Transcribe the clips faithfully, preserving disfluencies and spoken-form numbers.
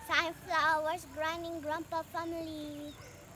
Sunflowers, grinding grandpa family.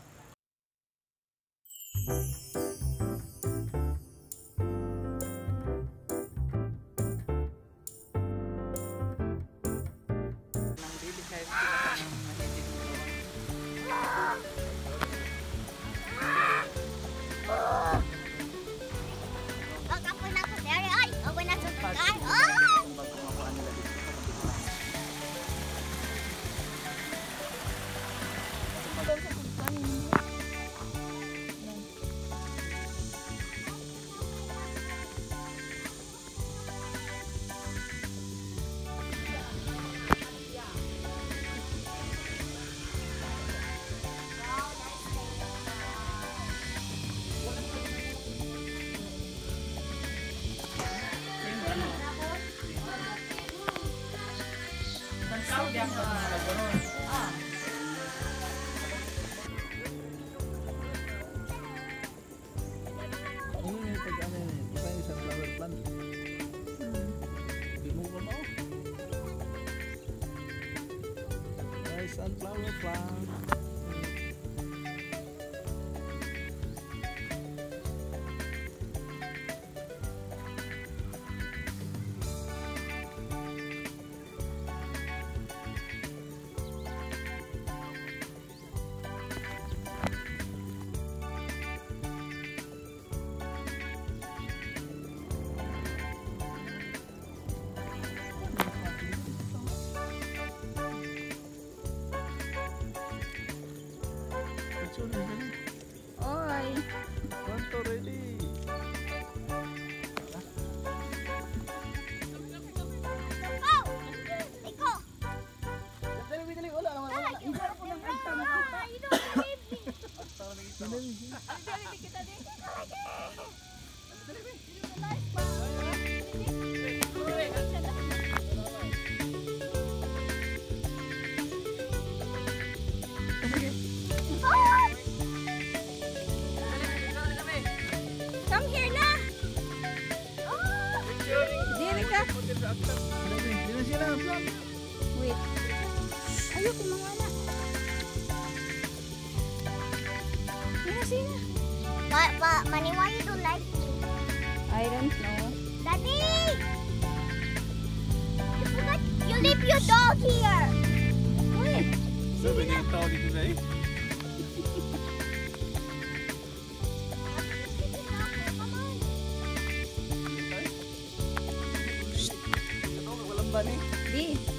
Sunflower plant. Oi. Pronto, ready. Come here na. Diri ka. Wait. Ayoko mawala. Sina sina. Pa, pa, Manny, why you don't like me? I don't know. Daddy! You forgot you leave your dog here. Wait. Sabi niya yung tao dito na eh. Di.